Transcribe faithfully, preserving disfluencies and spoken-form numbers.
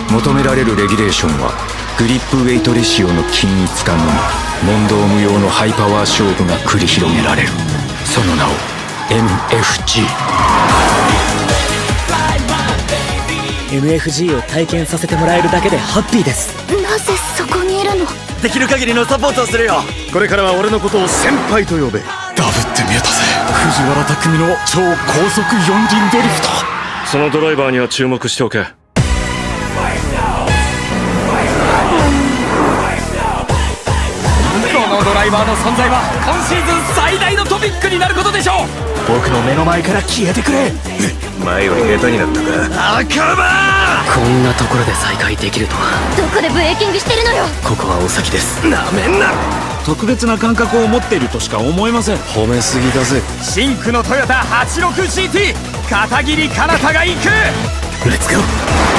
求められるレギュレーションはグリップウェイトレシオの均一化のみ。問答無用のハイパワー勝負が繰り広げられる。その名を エムエフジー。 エムエフジー を体験させてもらえるだけでハッピーです。 なぜそこにいるの？ できる限りのサポートをするよ。 これからは俺のことを先輩と呼べ。 ダブって見えたぜ。藤原匠の超高速四輪ドリフト。 そのドライバーには注目しておけ。 このドライバーの存在は今シーズン最大のトピックになることでしょう。僕の目の前から消えてくれ。 前より下手になったか。 赤羽。 こんなところで再会できるとは。 どこでブレーキングしてるのよ。 ここはお先です。 なめんな。 特別な感覚を持っているとしか思えません。 褒めすぎだぜ。 シンクのトヨタ はちじゅうろくジーティー 片桐かなたが行く。 レッツゴー。